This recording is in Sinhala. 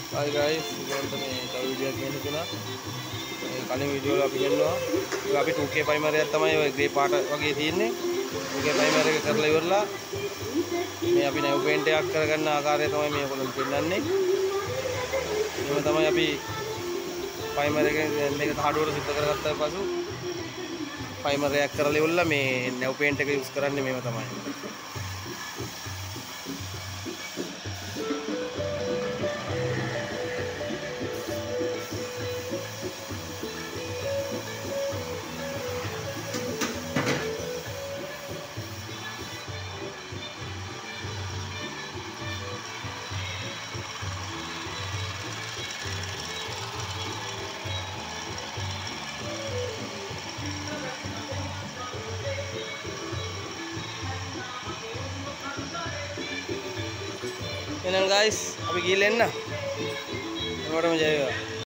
हाय गाइस ඉතින් මේ තව වීඩියෝයක් ගන්න තුනා මේ කලින් වීඩියෝ වල අපි ගෙන්නවා ඒක අපි 2K ප්‍රයිමර් එකක් තමයි ඔය ග්‍රේ පාට වගේ තියෙන්නේ 2K ප්‍රයිමර් එක කරලා ඉවරලා මේ අපි නැව් පේන්ට් එකක් කරගන්න ආකාරය තමයි මේ ඔයගොල්ලන්ට පෙන්නන්නේ එහෙම තමයි අපි ප්‍රයිමර් එකෙන් මේක තහඩුවට සිද්ධ කරගත්තා පසු ප්‍රයිමර් එකක් කරලා ඉවරලා මේ නැව් පේන්ට් එක යූස් කරන්නේ මේව තමයි එහෙනම් guys අපි ගිහින් එන්න. ඔයාලටම ජය වේවා.